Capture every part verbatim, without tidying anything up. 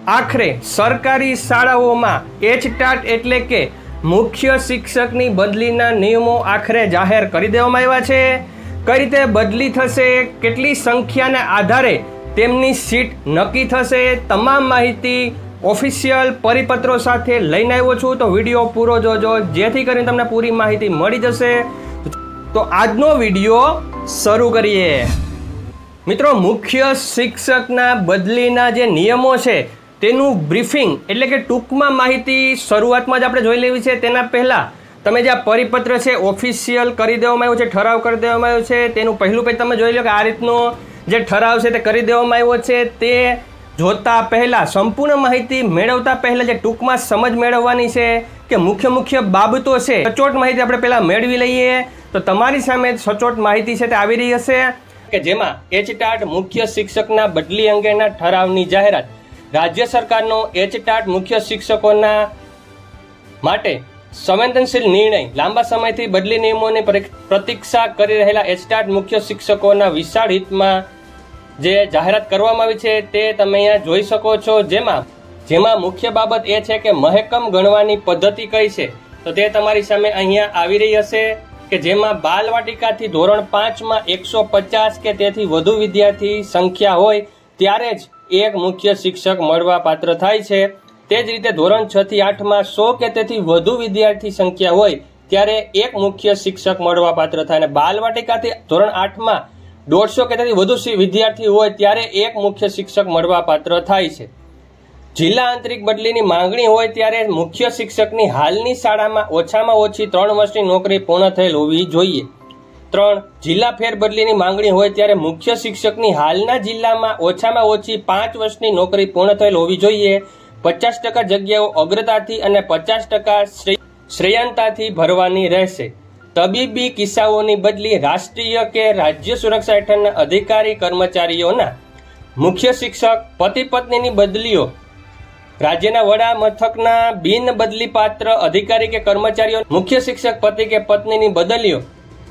આખરે સરકારી શાળાઓમાં એચટાટ એટલે કે મુખ્ય શિક્ષકની બદલીના નિયમો આખરે જાહેર કરી દેવામાં આવ્યા છે। કઈ રીતે બદલી થશે, કેટલી સંખ્યાના આધારે તેમની સીટ નક્કી થશે, તમામ માહિતી ઓફિશિયલ પરિપત્રો સાથે લઈને આવ્યો છું, તો વિડીયો પૂરો જોજો જેથી કરીને તમને પૂરી માહિતી મળી જશે। તો આજનો વિડીયો શરૂ કરીએ। મિત્રો, મુખ્ય શિક્ષકના બદલીના જે નિયમો છે તેનું બ્રીફિંગ એટલે કે ટૂંકમાં માહિતી શરૂઆતમાં જ આપણે જોઈ લેવી છે। તેના પહેલાં તમે જે આ પરિપત્ર છે ઓફિશિયલ કરી દેવામાં આવ્યું છે, ઠરાવ કરી દેવામાં આવ્યો છે, તેનું પહેલું પેજ તમે જોઈ લો કે આ રીતનો જે ઠરાવ છે તે કરી દેવામાં આવ્યો છે। તે જોતા પહેલાં સંપૂર્ણ માહિતી મેળવતા પહેલાં જે ટૂંકમાં સમજ મેળવવાની છે કે મુખ્ય મુખ્ય બાબતો છે, સચોટ માહિતી આપણે પહેલાં મેળવી લઈએ। તો તમારી સામે સચોટ માહિતી છે તે આવી રહી હશે કે જેમાં એચટાટ મુખ્ય શિક્ષકના બદલી અંગેના ઠરાવની જાહેરાત। રાજ્ય સરકારનો એચટાટ મુખ્ય શિક્ષકોના માટે સંવેદનશીલ નિર્ણય। લાંબા સમયથી બદલી નિયમોની પ્રતીક્ષા કરી રહેલા એચટાટ મુખ્ય શિક્ષકોના વિશાળ હિતમાં જે જાહેરાત કરવામાં આવી છે તે તમે અહીંયા જોઈ શકો છો। જેમાં જેમાં મુખ્ય બાબત એ છે કે મહેકમ ગણવાની પદ્ધતિ કઈ છે, તો તે તમારી સામે અહીંયા આવી રહી હશે કે જેમાં બાલવાટિકાથી ધોરણ પાંચમાં એકસો પચાસ કે તેથી વધુ વિદ્યાર્થી સંખ્યા હોય ત્યારે જ એક મુખ્ય શિક્ષક મળવા પાત્ર થાય છે। તે જ રીતે ધોરણ છ થી આઠમાં સો કે તેથી વધુ વિદ્યાર્થી સંખ્યા હોય ત્યારે એક મુખ્ય શિક્ષક મળવા પાત્ર થાય, અને બાલવાટિકાથી ધોરણ આઠમાં દોઢસો કે તેથી વધુ વિદ્યાર્થી હોય ત્યારે એક મુખ્ય શિક્ષક મળવા પાત્ર થાય છે। જિલ્લા આંતરિક બદલીની માંગણી હોય ત્યારે મુખ્ય શિક્ષકની હાલની શાળામાં ઓછામાં ઓછી ત્રણ વર્ષની નોકરી પૂર્ણ થયેલ હોવી જોઈએ। ત્રણ જિલ્લા ફેર બદલીની માંગણી હોય ત્યારે મુખ્ય શિક્ષકની હાલના જિલ્લામાં ઓછામાં ઓછી પાંચ વર્ષની નોકરી પૂર્ણ થયેલ હોવી જોઈએ। પચાસ ટકા જગ્યાઓ અગ્રતાથી અને પચાસ ટકા શ્રેયાંતાથી ભરવાની રહેશે। તબીબી કિસ્સાઓની બદલી રાષ્ટ્રીય કે રાજ્ય સુરક્ષા હેઠળના અધિકારી કર્મચારીઓના મુખ્ય શિક્ષક પતિ પત્નીની બદલીઓ રાજ્યના વડા મથકના બિન બદલી પાત્ર અધિકારી કે કર્મચારીઓ મુખ્ય શિક્ષક પતિ કે પત્નીની બદલીઓ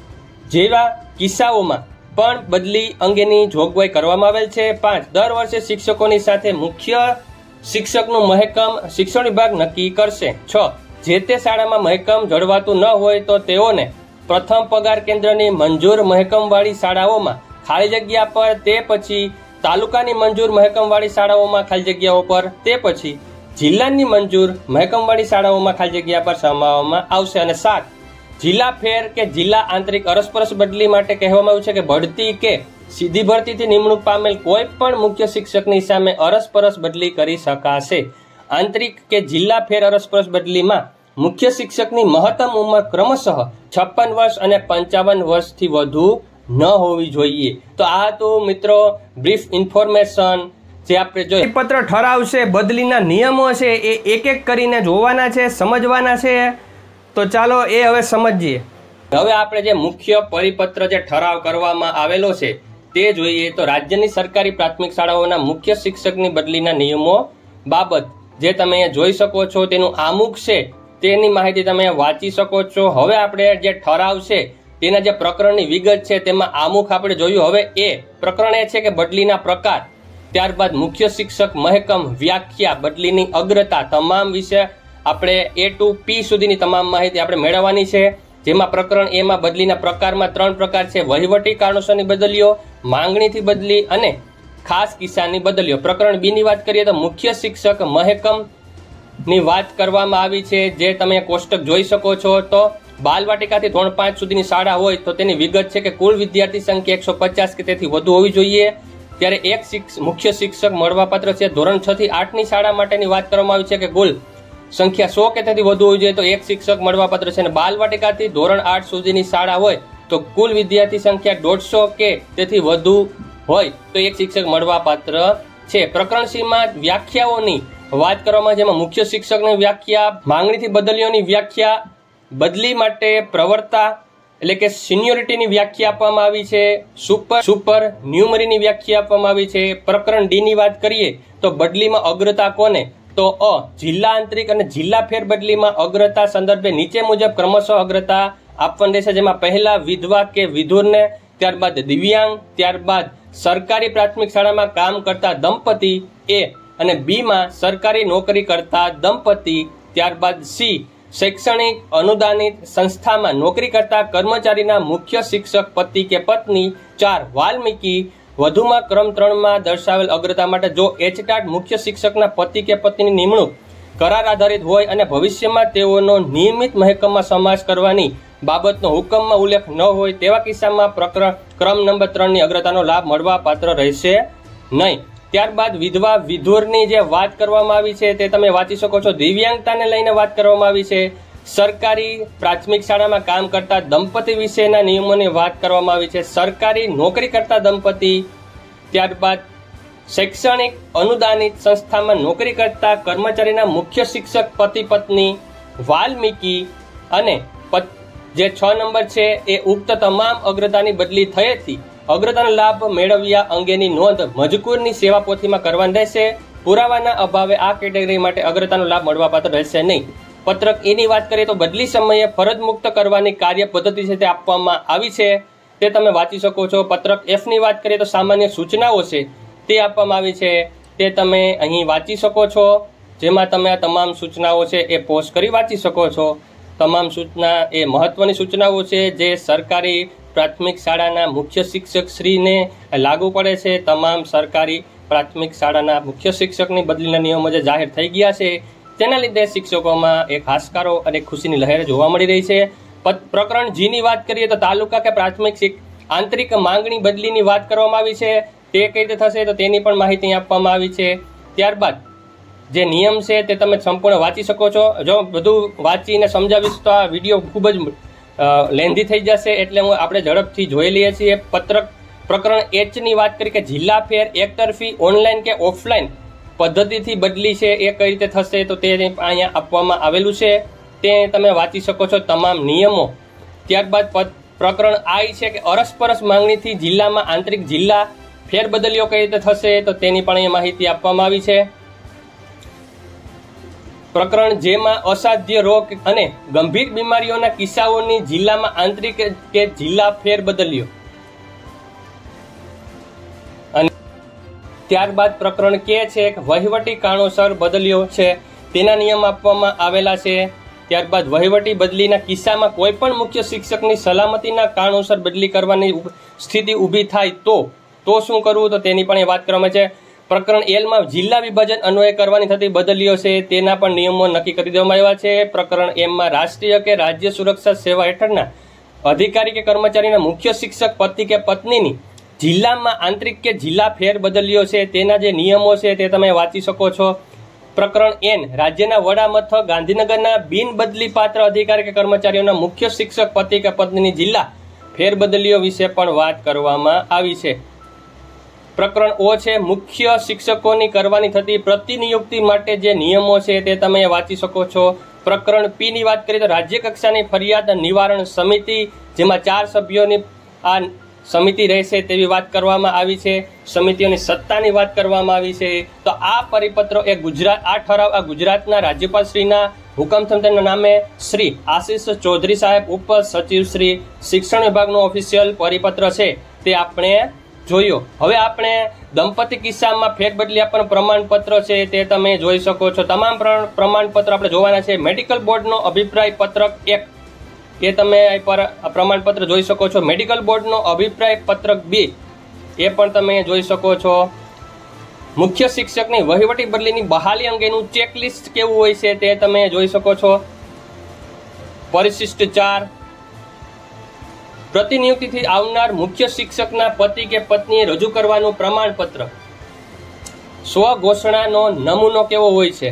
જેવા કિસ્સાઓમાં પણ બદલી અંગેની જોગવાઈ કરવામાં આવેલ છે। પાંચ દર વર્ષે શિક્ષકોની સાથે મુખ્ય શિક્ષકનું મહેકમ શિક્ષણ વિભાગ નક્કી કરશે। છ જે તે શાળામાં મહેકમ જળવાતું ન હોય તો તેઓને પ્રથમ પગાર કેન્દ્રની મંજૂર મહેકમવાળી શાળાઓમાં ખાલી જગ્યા પર, તે પછી તાલુકાની મંજૂર મહેકમવાળી શાળાઓમાં ખાલી જગ્યાઓ પર, તે પછી જિલ્લાની મંજૂર મહેકમવાળી શાળાઓમાં ખાલી જગ્યા પર સમાવવામાં આવશે। અને સાત જિલ્લા ફેર કે જિલ્લા આંતરિક અરસપરસ બદલી માટે કહેવામાં આવ્યું છે કે બઢતી કે સીધી ભરતીથી નિમણૂક પામેલ કોઈ પણ મુખ્ય શિક્ષકની સામે અરસપરસ બદલી કરી શકાશે। આંતરિક કે જિલ્લા ફેર અરસપરસ બદલીમાં મુખ્ય શિક્ષકની મહત્તમ ઉંમર ક્રમશઃ છપ્પન વર્ષ અને પંચાવન વર્ષથી વધુ ન હોવી જોઈએ। તો આ તો મિત્રો બ્રીફ ઇન્ફોર્મેશન જે આપણે જોઈએ પત્ર ઠરાવ છે, બદલીના નિયમો છે એ એક એક કરીને જોવાના છે, સમજવાના છે। તો ચાલો એ હવે સમજીએ। હવે આપણે જે મુખ્ય પરિપત્ર જે ઠરાવ કરવામાં આવેલો છે તે જોઈએ। તો રાજ્યની સરકારી પ્રાથમિક શાળાઓના મુખ્ય શિક્ષકની બદલીના નિયમો બાબત જે તમે અહીંયા જોઈ શકો છો તેનું આમુખ છે, તેની માહિતી તમે વાંચી શકો છો। હવે આપણે જે ઠરાવ છે તેના જે પ્રકરણની વિગત છે તેમાં આમુખ આપણે જોયું। હવે એ પ્રકરણ એ છે કે બદલીના પ્રકાર, ત્યારબાદ મુખ્ય શિક્ષક મહેકમ, વ્યાખ્યા, બદલીની અગ્રતા, તમામ વિશે આપણે એ ટુ પી સુધીની તમામ માહિતી આપણે મેળવવાની છે। જેમાં પ્રકરણ એમાં બદલીના પ્રકારમાં ત્રણ પ્રકાર છે: વહીવટી કારણોસરની બદલીઓ, માંગણીથી બદલી અને ખાસ કિસ્સાની બદલીઓ। પ્રકરણ બી ની વાત કરીએ તો મુખ્ય શિક્ષક મહેકમ ની વાત કરવામાં આવી છે, જે તમે કોષ્ટક જોઈ શકો છો। તો બાલવાટિકાથી ધોરણ પાંચ સુધીની શાળા હોય તો તેની વિગત છે કે કુલ વિદ્યાર્થી સંખ્યા એકસો પચાસ કે તેથી વધુ હોવી જોઈએ, ત્યારે એક મુખ્ય શિક્ષક મળવાપાત્ર છે। ધોરણ છ થી આઠ ની શાળા માટેની વાત કરવામાં આવી છે કે કુલ સંખ્યા સો કે તેથી વધુ હોવી જોઈએ તો એક શિક્ષક મળવાપાત્ર છે। અને બાલવાટિકાથી ધોરણ આઠ સુધીની શાળા હોય તો કુલ વિદ્યાર્થી સંખ્યા દોઢસો કે તેથી વધુ હોય તો એક શિક્ષક મળવાપાત્ર છે। પ્રકરણ સી માં વ્યાખ્યાઓની વાત કરવામાં, જેમાં મુખ્ય શિક્ષકની વ્યાખ્યા, માંગણીથી બદલીઓની વ્યાખ્યા, બદલી માટે પ્રવર્તા એટલે કે સિનિયોરિટીની વ્યાખ્યા આપવામાં આવી છે, સુપર સુપર ન્યુમરીની વ્યાખ્યા આપવામાં આવી છે। પ્રકરણ ડી ની વાત કરીએ તો બદલીમાં અગ્રતા કોને, તો અ જિલ્લા આંતરિક અને જિલ્લા ફેર બદલીમાં અગ્રતા સંદર્ભે નીચે મુજબ ક્રમશઃ અગ્રતા આપવાની રહેશે, જેમાં પહેલા વિધવા કે વિધુરને, ત્યારબાદ દિવ્યાંગ, ત્યારબાદ સરકારી પ્રાથમિક શાળામાં કામ કરતા દંપતી એ અને બીમાં સરકારી નોકરી કરતા દંપતી, ત્યારબાદ સી શૈક્ષણિક અનુદાનિત સંસ્થામાં નોકરી કરતા કર્મચારીના મુખ્ય શિક્ષક પતિ કે પત્ની, ચાર વાલ્મીકી વધુમાં ક્રમ ત્રણમાં દર્શાવેલ અગ્રતા માટે જો એચટાટ મુખ્ય શિક્ષકના પતિ કે પત્નીની નિમણૂક કરાર આધારિત હોય અને ભવિષ્યમાં તેઓનો નિયમિત મહેકમમાં સમાવેશ કરવાની બાબતનો હુકમમાં ઉલ્લેખ ન હોય તેવા કિસ્સામાં પ્રકરણ ક્રમ નંબર ત્રણની અગ્રતાનો લાભ મળવા પાત્ર રહેશે નહીં. ત્યારબાદ વિધવા વિધુરની જે વાત કરવામાં આવી છે તે તમે વાંચી શકો છો. દિવ્યાંગતાને લઈને વાત કરવામાં આવી છે. સરકારી પ્રાથમિક શાળામાં કામ કરતા દંપતી વિશેના નિયમોની વાત કરવામાં આવી છે. સરકારી નોકરી કરતા દંપતી, ત્યારબાદ શૈક્ષણિક અનુદાનિત સંસ્થામાં નોકરી કરતા કર્મચારીના મુખ્ય શિક્ષક પતિ પત્ની, વાલ્મીકી અને જે છ નંબર છે એ ઉક્ત તમામ અગ્રતાની બદલી થયેથી અગ્રતાનો લાભ મેળવ્યા અંગેની નોંધ મજકૂરની સેવા પોથીમાં કરવાની રહેશે. પુરાવાના અભાવે આ કેટેગરી માટે અગ્રતાનો લાભ મળવાપાત્ર રહેશે નહીં. પત્રક એની વાત કરીએ તો બદલી સમયે ફરજ મુક્ત કરવાની કાર્ય પદ્ધતિ છે તે આપવામાં આવી છે, તે તમે વાંચી શકો છો. પત્રક એફ ની વાત કરીએ તો સામાન્ય સૂચનાઓ છે તે આપવામાં આવી છે, તે તમે અહીં વાંચી શકો છો, જેમાં તમે આ તમામ સૂચનાઓ છે એ પોસ્ટ કરી વાંચી શકો છો. તમામ સૂચના એ મહત્વની સૂચનાઓ છે જે સરકારી પ્રાથમિક શાળાના મુખ્ય શિક્ષક શ્રીને લાગુ પડે છે. તમામ સરકારી પ્રાથમિક શાળાના મુખ્ય શિક્ષકની બદલીના નિયમો જે જાહેર થઈ ગયા છે તેના લીધે શિક્ષકોમાં એક હાશકારો અને ખુશીની લહેર જોવા મળી રહી છે. પ્રકરણ જી ની વાત કરીએ તો તાલુકા કે પ્રાથમિક આંતરિક માંગણી બદલીની વાત કરવામાં આવી છે, તે કઈ રીતે થશે તો તેની પણ માહિતી આપવામાં આવી છે. ત્યારબાદ જે નિયમ છે તે તમે સંપૂર્ણ વાંચી શકો છો. જો બધું વાંચીને સમજાવીશ તો આ વિડીયો ખૂબ જ લેન્ધી થઈ જશે, એટલે હું આપણે ઝડપથી જોઈ લઈએ છીએ. પત્રક પ્રકરણ એચ ની વાત કરી કે જિલ્લા ફેર એકતરફી ઓનલાઈન કે ઓફલાઈન પદ્ધતિથી બદલી છે એ કઈ રીતે થશે તો તે અહીંયા આપવામાં આવેલું છે, તે તમે વાંચી શકો છો તમામ નિયમો. ત્યારબાદ પ્રકરણ આઈ છે કે અરસપરસ માંગણીથી જિલ્લામાં આંતરિક જિલ્લા ફેરબદલીઓ કઈ રીતે થશે તો તેની પણ અહીંયા માહિતી આપવામાં આવી છે. પ્રકરણ જેમાં અસાધ્ય રોગ અને ગંભીર બીમારીઓના કિસ્સાઓની જિલ્લામાં આંતરિક કે જિલ્લા ફેરબદલીઓ. અને ત્યારબાદ પ્રકરણ કે છે વહીવટી કારણોસર બદલીઓ છે તેના નિયમ આપવામાં આવેલા છે. ત્યારબાદ વહીવટી બદલીના કિસ્સામાં કોઈ પણ મુખ્ય શિક્ષકની સલામતીના કારણોસર બદલી કરવાની સ્થિતિ ઊભી થાય તો તો શું કરવું તો તેની પણ વાત કરવામાં છે. પ્રકરણ એલમાં જિલ્લા વિભાજન અન્વયે કરવાની થતી બદલીઓ છે તેના પણ નિયમો નક્કી કરી દેવામાં આવ્યા છે. પ્રકરણ એમમાં રાષ્ટ્રીય કે રાજ્ય સુરક્ષા સેવા હેઠળના અધિકારી કે કર્મચારીના મુખ્ય શિક્ષક પતિ કે પત્નીની જિલ્લામાં આંતરિક કે જિલ્લા ફેરબદલીઓ છે તેના જે નિયમો છે તે તમે વાંચી શકો છો. પ્રકરણ એન રાજ્યના વડા મથક ગાંધીનગરના બિન બદલી પાત્ર અધિકારી કે કર્મચારીઓના મુખ્ય શિક્ષક પતિ કે પત્નીની જિલ્લા ફેરબદલીઓ વિશે પણ વાત કરવામાં આવી છે. પ્રકરણ ઓ છે મુખ્ય શિક્ષકોની કરવાની થતી પ્રતિનિયુક્તિ માટે જે નિયમો છે તે તમે વાંચી શકો છો. પ્રકરણ પી ની વાત કરીએ તો રાજ્ય કક્ષાની ફરિયાદ નિવારણ સમિતિ, જેમાં ચાર સભ્યોની આ સમિતિ રહેશે તેવી વાત કરવામાં આવી છે. સમિતિઓની સત્તાની વાત કરવામાં આવી છે. તો આ પરિપત્રો એ ગુજરાત આ ઠરાવ આ ગુજરાતના રાજ્યપાલ શ્રીના હુકમના નામે શ્રી આશીષ ચૌધરી સાહેબ ઉપ સચિવ શ્રી શિક્ષણ વિભાગનો ઓફિશિયલ પરિપત્ર છે તે આપણે જોયો. હવે આપણે દંપતી કિસ્સામાં ફેરબદલી આપવાનું પ્રમાણપત્ર છે તે તમે જોઈ શકો છો. તમામ પ્રમાણપત્ર આપણે જોવાના છે. મેડિકલ બોર્ડનો અભિપ્રાય પત્રક એક એ તમે પર પ્રમાણપત્ર જોઈ શકો છો. મેડિકલ બોર્ડનો અભિપ્રાય પત્રક બે એ પણ તમે જોઈ શકો છો. મુખ્ય શિક્ષકની વહીવટી બદલીની બહાલી અંગેનું ચેકલિસ્ટ કેવું હોય છે તે તમે જોઈ શકો છો. પરિશિષ્ટ ચાર પ્રતિનિયુક્તિથી આવનાર મુખ્ય શિક્ષકના પતિ કે પત્નીએ રજૂ કરવાનું પ્રમાણપત્ર. સ્વ ઘોષણાનો નમૂનો કેવો હોય છે.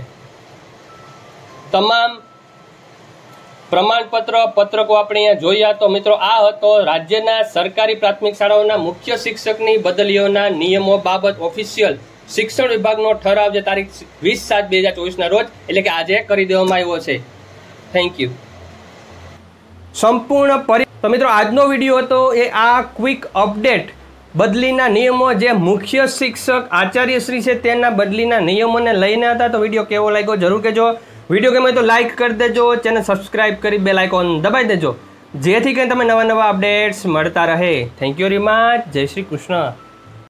તમામ પ્રમાણપત્ર પત્રકો આપણે અહીંયા જોયા. તો મિત્રો આ હતો રાજ્યના સરકારી પ્રાથમિક શાળાઓના મુખ્ય શિક્ષકની બદલીઓના નિયમો બાબત ઓફિશિયલ શિક્ષણ વિભાગનો ઠરાવ જે તારીખ વીસ સાત બે હજાર ચોવીસના રોજ એટલે કે આજે કરી દેવામાં આવ્યો છે. Thank you. સંપૂર્ણ પરિ તો મિત્રો આજનો વિડીયો હતો એ આ ક્વિક અપડેટ બદલીના નિયમો જે મુખ્ય શિક્ષક આચાર્યશ્રી છે તેના બદલીના નિયમોને લઈને હતા. તો વિડીયો કેવો લાગ્યો જરૂર કહેજો. વિડીયો ગમે તો લાઇક કરી દેજો, ચેનલ સબસ્ક્રાઇબ કરી બેલ આઇકોન દબાવી દેજો જેથી કરીને તમે નવા નવા અપડેટ્સ મળતા રહે. Thank you very much. જય શ્રી કૃષ્ણ.